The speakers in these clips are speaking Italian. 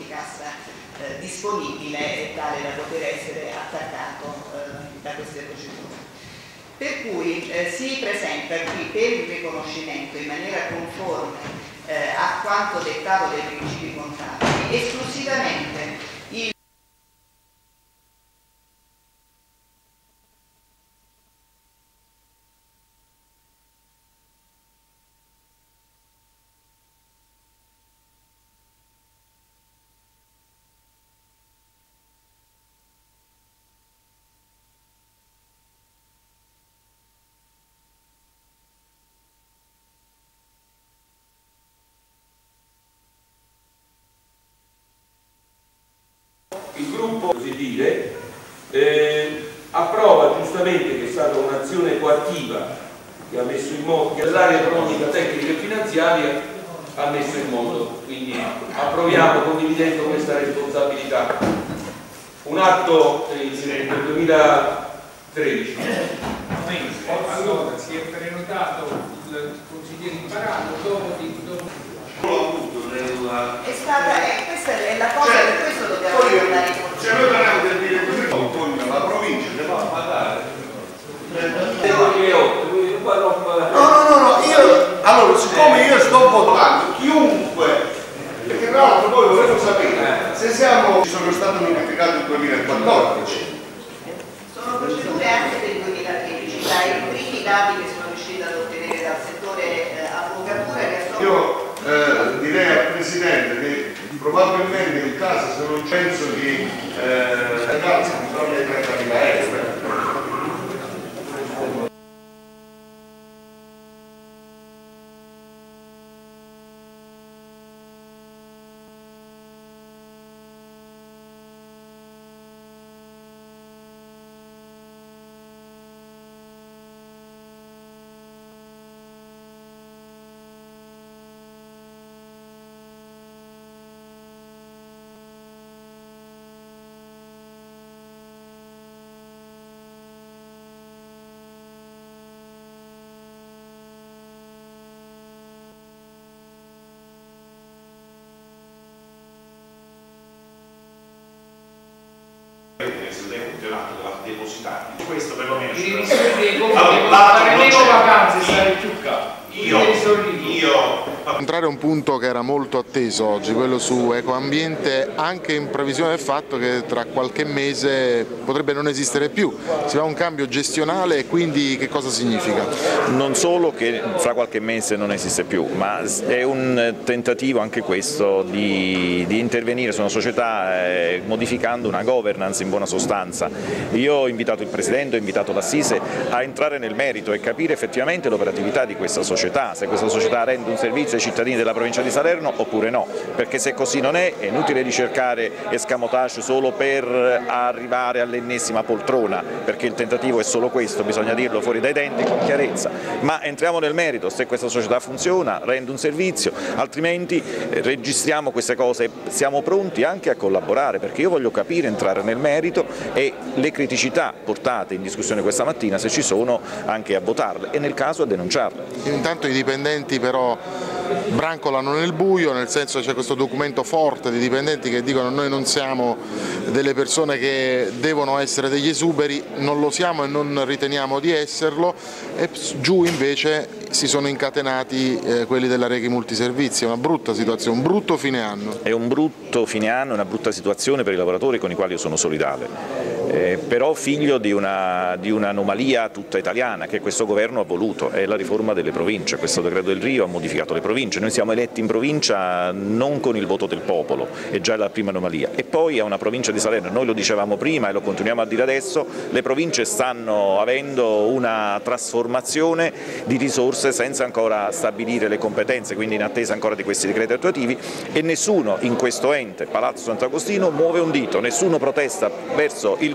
cassa disponibile, tale da poter essere attaccato da queste procedure. Per cui si presenta qui per il riconoscimento in maniera conforme a quanto dettato dai principi contabili esclusivamente il gruppo, così dire, approva giustamente che è stata un'azione coattiva che ha messo in moto, che l'area economica, tecnica e finanziaria ha messo in moto, quindi approviamo condividendo questa responsabilità. Un atto del 2013. Allora si è prenotato il consigliere Imparato è stata, questa è la cosa, per questo dobbiamo tornare in se noi parliamo del direttore con la provincia che va a pagare allora siccome io sto votando chiunque, perché tra l'altro poi vorremmo sapere se siamo, ci sono stati notificati nel 2014, sono procedure anche del 2013, dai primi dati che sono riuscita ad ottenere dal settore avvocatura che sono... Io direi al Presidente che probabilmente il caso, se non penso che ragazzi bisogna 30.000 euro. Depositati questo perlomeno Entrare un punto che era molto atteso oggi, quello su ecoambiente, anche in previsione del fatto che tra qualche mese potrebbe non esistere più. Si fa un cambio gestionale e quindi che cosa significa? Non solo che fra qualche mese non esiste più, ma è un tentativo anche questo di intervenire su una società modificando una governance in buona sostanza. Io ho invitato il Presidente, ho invitato l'Assise a entrare nel merito e capire effettivamente l'operatività di questa società, se questa società rende un servizio ai cittadini della provincia di Salerno oppure no, perché se così non è inutile ricercare escamotage solo per arrivare all'ennesima poltrona, perché il tentativo è solo questo, bisogna dirlo fuori dai denti con chiarezza, ma entriamo nel merito, se questa società funziona rende un servizio, altrimenti registriamo queste cose, siamo pronti anche a collaborare, perché io voglio capire, entrare nel merito e le criticità portate in discussione questa mattina, se ci sono, anche a votarle e nel caso a denunciarle. Intanto i dipendenti però brancolano nel buio, nel senso che c'è questo documento forte di dipendenti che dicono noi non siamo delle persone che devono essere degli esuberi, non lo siamo e non riteniamo di esserlo, e giù invece si sono incatenati quelli della Reghi Multiservizi. È una brutta situazione, un brutto fine anno. È un brutto fine anno, una brutta situazione per i lavoratori con i quali io sono solidale. Però figlio di un'anomalia tutta italiana che questo governo ha voluto, è la riforma delle province. Questo decreto del Rio ha modificato le province, noi siamo eletti in provincia non con il voto del popolo, è già la prima anomalia, e poi è una provincia di Salerno, noi lo dicevamo prima e lo continuiamo a dire adesso, le province stanno avendo una trasformazione di risorse senza ancora stabilire le competenze, quindi in attesa ancora di questi decreti attuativi, e nessuno in questo ente, Palazzo Sant'Agostino, muove un dito, nessuno protesta verso il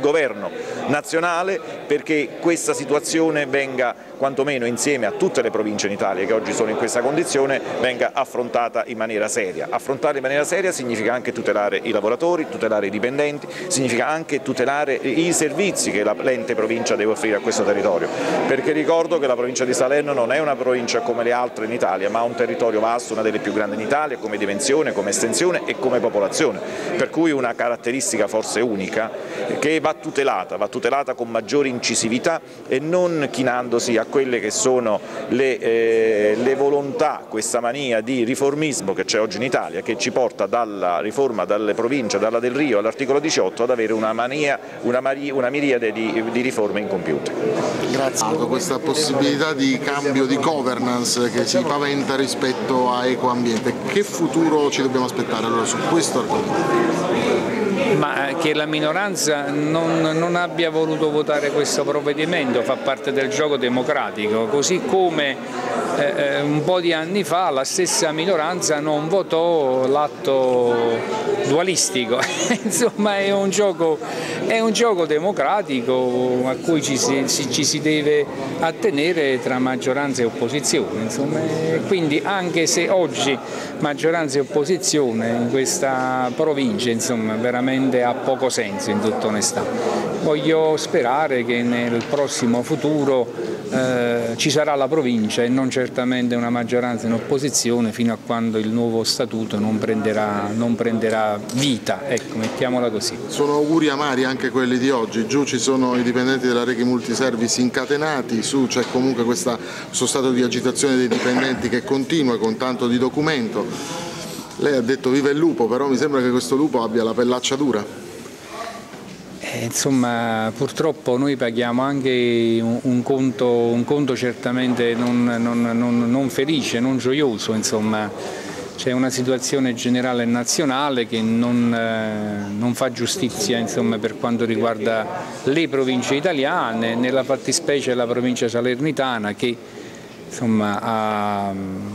governo nazionale perché questa situazione venga, quantomeno insieme a tutte le province in Italia che oggi sono in questa condizione, venga affrontata in maniera seria. Affrontare in maniera seria significa anche tutelare i lavoratori, tutelare i dipendenti, significa anche tutelare i servizi che l'ente provincia deve offrire a questo territorio, perché ricordo che la provincia di Salerno non è una provincia come le altre in Italia, ma ha un territorio vasto, una delle più grandi in Italia come dimensione, come estensione e come popolazione, per cui una caratteristica forse unica che va tutelata con maggiore incisività e non chinandosi a quelle che sono le volontà, questa mania di riformismo che c'è oggi in Italia, che ci porta dalla riforma dalle province, dalla Del Rio all'articolo 18 ad avere una miriade di riforme incompiute. Grazie. Questa possibilità di cambio di governance che si paventa rispetto a Equo Ambiente, che futuro ci dobbiamo aspettare allora su questo argomento? Ma che la minoranza non abbia voluto votare questo provvedimento fa parte del gioco democratico, così come un po' di anni fa la stessa minoranza non votò l'atto dualistico. Insomma è un gioco democratico a cui ci si deve attenere tra maggioranza e opposizione. Insomma, quindi anche se oggi maggioranza e opposizione in questa provincia veramente ha poco senso, in tutta onestà. Voglio sperare che nel prossimo futuro ci sarà la provincia e non certamente una maggioranza in opposizione fino a quando il nuovo statuto non prenderà vita, ecco, mettiamola così. Sono auguri amari anche quelli di oggi, giù ci sono i dipendenti della Reghi Multiservice incatenati, su c'è comunque questo stato di agitazione dei dipendenti che continua con tanto di documento. Lei ha detto viva il lupo, però mi sembra che questo lupo abbia la pellaccia dura. Insomma, purtroppo noi paghiamo anche un conto certamente non felice, non gioioso, insomma. C'è una situazione generale nazionale che non fa giustizia per quanto riguarda le province italiane, nella fattispecie la provincia salernitana che ha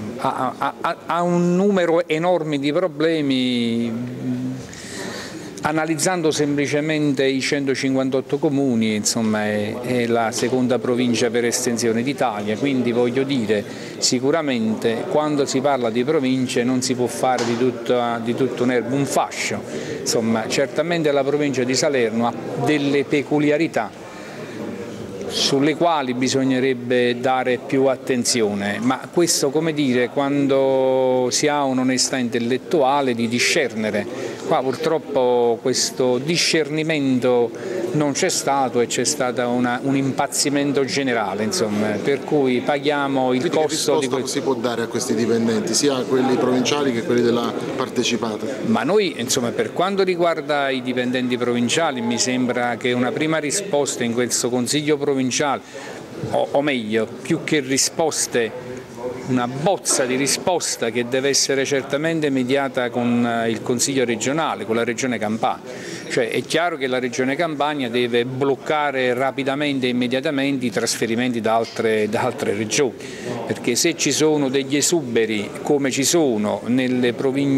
un numero enorme di problemi. Analizzando semplicemente i 158 comuni, è la seconda provincia per estensione d'Italia, quindi voglio dire, sicuramente quando si parla di province non si può fare di tutto un fascio. Certamente la provincia di Salerno ha delle peculiarità sulle quali bisognerebbe dare più attenzione, ma questo quando si ha un'onestà intellettuale di discernere. Qua purtroppo questo discernimento non c'è stato e c'è stato un impazzimento generale, per cui paghiamo il costo di questo. Si può dare a questi dipendenti, sia a quelli provinciali che a quelli della partecipata? Ma noi, per quanto riguarda i dipendenti provinciali, mi sembra che una prima risposta in questo Consiglio provinciale, o meglio, più che risposte, una bozza di risposta che deve essere certamente mediata con il Consiglio regionale, con la Regione Campania. È chiaro che la Regione Campania deve bloccare rapidamente e immediatamente i trasferimenti da altre regioni, perché se ci sono degli esuberi come ci sono nelle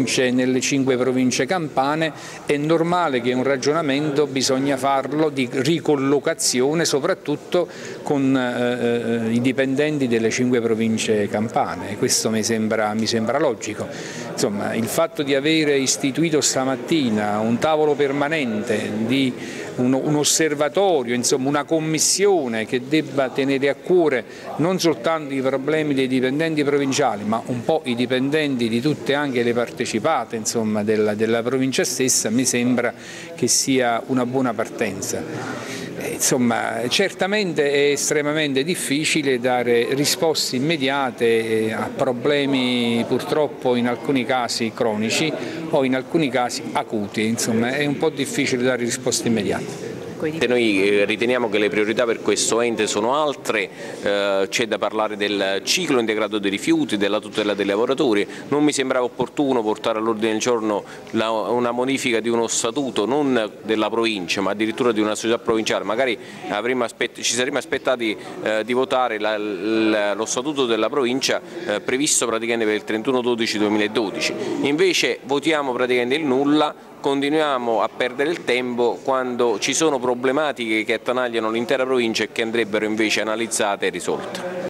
5 province campane, è normale che un ragionamento bisogna farlo di ricollocazione, soprattutto con i dipendenti delle 5 province campane. Questo mi sembra logico. Il fatto di avere istituito stamattina un tavolo permanente, di un osservatorio, una commissione che debba tenere a cuore non soltanto i problemi dei dipendenti provinciali, ma un po' i dipendenti di tutte anche le partecipate della provincia stessa, mi sembra che sia una buona partenza. Certamente è estremamente difficile dare risposte immediate a problemi purtroppo in alcuni casi cronici o in alcuni casi acuti, è un po' difficile dare risposte immediate. Noi riteniamo che le priorità per questo ente sono altre, c'è da parlare del ciclo integrato dei rifiuti, della tutela dei lavoratori. Non mi sembrava opportuno portare all'ordine del giorno una modifica di uno statuto, non della provincia ma addirittura di una società provinciale. Magari ci saremmo aspettati di votare lo statuto della provincia previsto praticamente per il 31/12/2012, invece votiamo praticamente il nulla continuiamo a perdere il tempo quando ci sono problematiche che attanagliano l'intera provincia e che andrebbero invece analizzate e risolte.